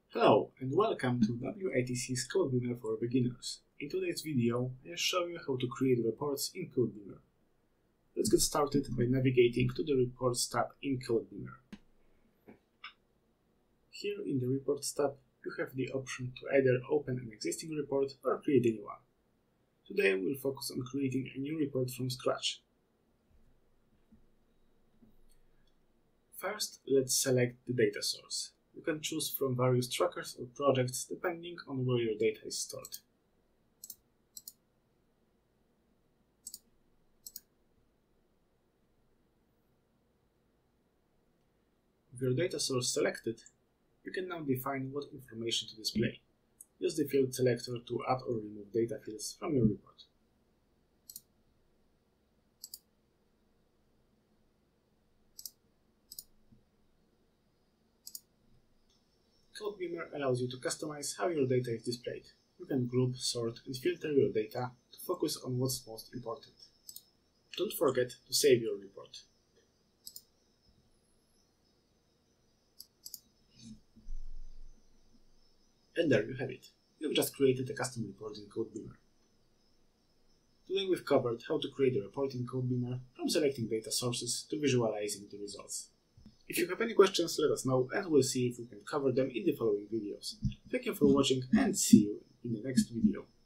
Hello and welcome to W-ITC's Codebeamer for beginners. In today's video, I'll show you how to create reports in Codebeamer. Let's get started by navigating to the Reports tab in Codebeamer. Here in the Reports tab, you have the option to either open an existing report or create a new one. Today we'll focus on creating a new report from scratch. First, let's select the data source. You can choose from various trackers or projects depending on where your data is stored. With your data source selected, you can now define what information to display. Use the field selector to add or remove data fields from your report. Codebeamer allows you to customize how your data is displayed. You can group, sort, and filter your data to focus on what's most important. Don't forget to save your report. And there you have it. You've just created a custom report in Codebeamer. Today we've covered how to create a report in Codebeamer, from selecting data sources to visualizing the results. If you have any questions, let us know and we'll see if we can cover them in the following videos. Thank you for watching and see you in the next video.